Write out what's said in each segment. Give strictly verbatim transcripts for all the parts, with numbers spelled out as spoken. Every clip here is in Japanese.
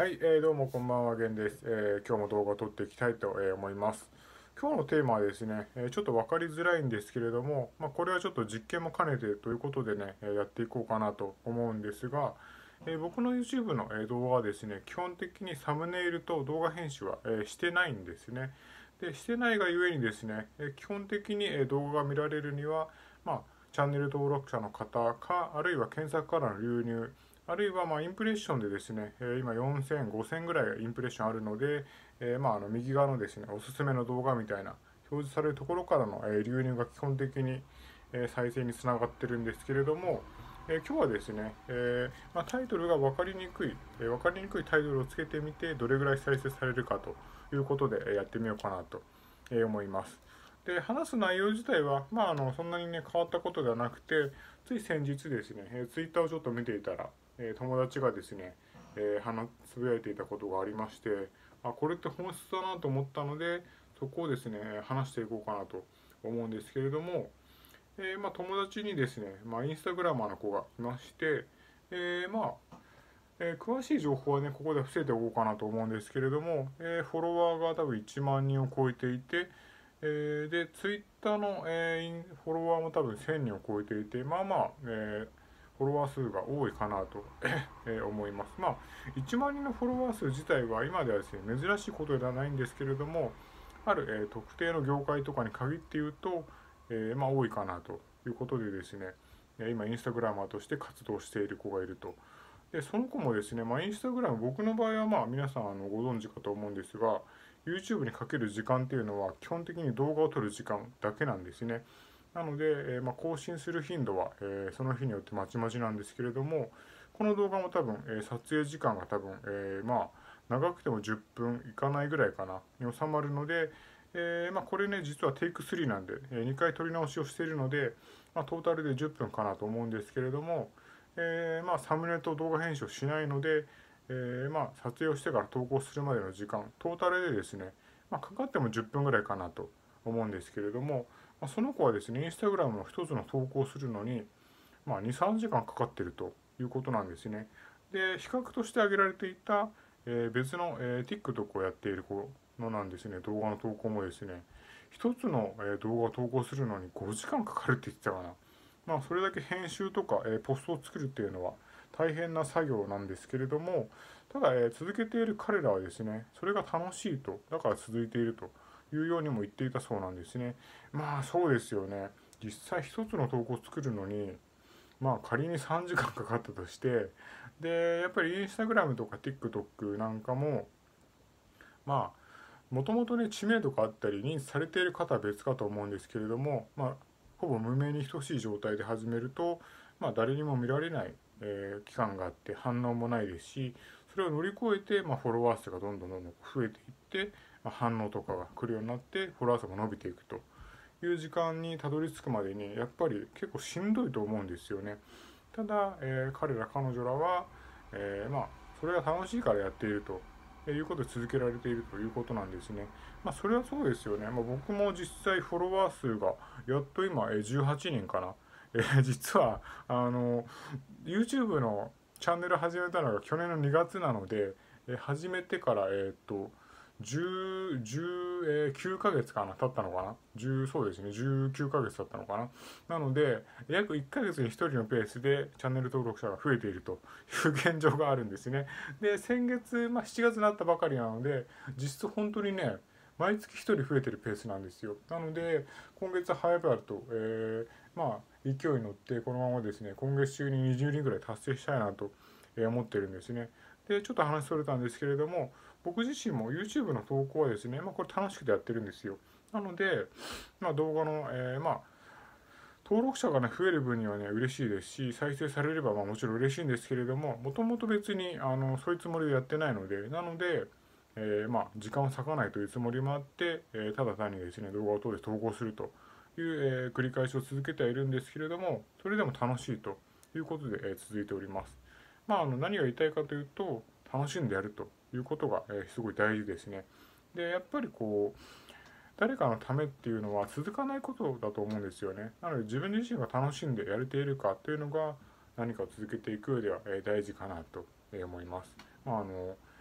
はい、えー、どうもこんばんは、げんです、えー今日も動画を撮っていきたいと、えー思います。今日のテーマはですね、えーちょっと分かりづらいんですけれども、まあ、これはちょっと実験も兼ねてということでね、えーやっていこうかなと思うんですが、えー僕の YouTube の、えー動画はですね、基本的にサムネイルと動画編集は、えーしてないんですね。で、してないがゆえにですね、えー基本的に、えー動画が見られるには、まあ、チャンネル登録者の方か、あるいは検索からの流入、あるいはまあインプレッションでですね、えー今よんせん、ごせんぐらいインプレッションあるので、えーまああの右側のですね、おすすめの動画みたいな表示されるところからの、えー流入が基本的に、えー再生につながってるんですけれども、えー今日はですね、えーまあ、タイトルが分かりにくい、えー分かりにくいタイトルをつけてみて、どれぐらい再生されるかということで、えーやってみようかなと、えー思います。で、話す内容自体は、まあ、あのそんなにね、変わったことではなくて、つい先日ですね、えー、ツイッターをちょっと見ていたら、えー友達がですね、えー話つぶやいていたことがありまして、あ、これって本質だなと思ったので、そこをですね、話していこうかなと思うんですけれども、えーまあ、友達にですね、まあ、インスタグラマーの子がいまして、えーまあ、えー詳しい情報はね、ここで伏せておこうかなと思うんですけれども、えーフォロワーが多分いちまん人を超えていて、えーで、ツイッターの、えーフォロワーも多分せんにんを超えていて、まあまあ、えーフォロワー数が多いかなとえー思います。まあ、いちまん人のフォロワー数自体は今ではですね、珍しいことではないんですけれども、ある、えー特定の業界とかに限って言うと、えーまあ多いかなということでですね、今インスタグラマーとして活動している子がいると。で、その子もですね、まあ、インスタグラム、僕の場合はまあ皆さんあのご存知かと思うんですが、YouTube にかける時間っていうのは基本的に動画を撮る時間だけなんですね。なので、えーまあ、更新する頻度は、えーその日によってまちまちなんですけれども、この動画も多分、えー撮影時間が多分、えーまあ、長くてもじゅっぷんいかないぐらいかな、に収まるので、えーまあ、これね、実はテイクスリーなんで、えーにかい撮り直しをしているので、まあ、トータルでじゅっぷんかなと思うんですけれども、えーまあ、サムネと動画編集をしないので、えーまあ、撮影をしてから投稿するまでの時間、トータルでですね、まあ、かかってもじゅっぷんぐらいかなと思うんですけれども、まあ、その子はですね、インスタグラムの一つの投稿するのに、まあ、に、さんじかんかかっているということなんですね。で、比較として挙げられていた、えー別の、えー TikTok をやっている子のなんですね、動画の投稿もですね、一つの、えー動画を投稿するのにごじかんかかるって言ってたかな。まあ、それだけ編集とか、えーポストを作るっていうのは大変な作業なんですけれども、ただ、えー続けている彼らはですね、それが楽しいと、だから続いているというようにも言っていたそうなんですね。まあ、そうですよね。実際一つの投稿を作るのに、まあ仮にさんじかんかかったとして、で、やっぱりインスタグラムとか TikTok なんかも、まあ、もともとね、知名度があったり認知されている方は別かと思うんですけれども、まあ、ほぼ無名に等しい状態で始めると、まあ、誰にも見られない、えー期間があって反応もないですし、それを乗り越えて、まあ、フォロワー数がどんどんどんどん増えていって、まあ、反応とかが来るようになって、フォロワー数が伸びていくという時間にたどり着くまでに、やっぱり結構しんどいと思うんですよね。ただ、えー彼ら彼女らは、えーまあ、それが楽しいからやっているということで続けられているということなんですね。まあ、それはそうですよね。まあ、僕も実際フォロワー数がやっと今、えーじゅうはちにんかな。えー実は、あの、YouTube のチャンネル始めたのが去年のにがつなので、えー始めてから、えーっと、じゅう、じゅうきゅうかげつかな、経ったのかな。じゅう、そうですね、じゅうきゅうかげつ経ったのかな。なので、約いっかげつにひとりのペースでチャンネル登録者が増えているという現状があるんですね。で、先月、まあ、しちがつになったばかりなので、実質本当にね、毎月ひとり増えてるペースなんですよ。なので、今月早々と、えー、まあ、勢いに乗って、このままですね、今月中ににじゅうにんぐらい達成したいなと思ってるんですね。で、ちょっと話それたんですけれども、僕自身も YouTube の投稿はですね、まあ、これ楽しくてやってるんですよ。なので、まあ、動画の、えー、まあ、登録者がね、増える分にはね、嬉しいですし、再生されればまあもちろん嬉しいんですけれども、もともと別に、あの、そういうつもりでやってないので、なので、えーまあ、時間を割かないというつもりもあって、えーただ単にですね、動画を撮って投稿するという、えー繰り返しを続けてはいるんですけれども、それでも楽しいということで、えー続いております。まあ、あの、何が言いたいかというと、楽しんでやるということが、えーすごい大事ですね。で、やっぱりこう、誰かのためっていうのは続かないことだと思うんですよね。なので自分自身が楽しんでやれているかというのが何かを続けていく上では大事かなと思います。まあ、あの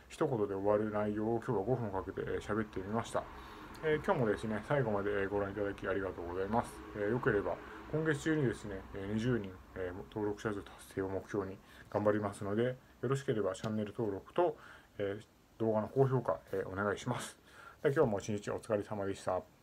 一言で終わる内容を今日はごふんかけて喋ってみました。えー、今日もですね、最後までご覧いただきありがとうございます。えー、よければ今月中にですね、にじゅうにん、えー、登録者数達成を目標に頑張りますので、よろしければチャンネル登録と、えー、動画の高評価、えー、お願いします。今日も一日お疲れ様でした。